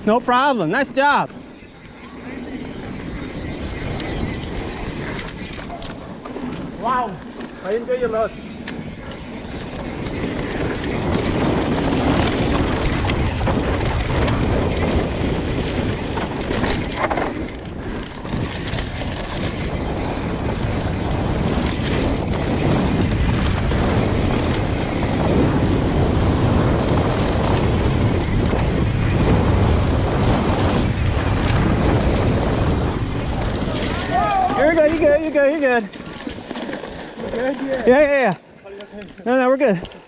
No problem. Nice job. Wow, I enjoy a lot. You're good, you're good, you're good, you're good. Good, yeah. Yeah. No, we're good.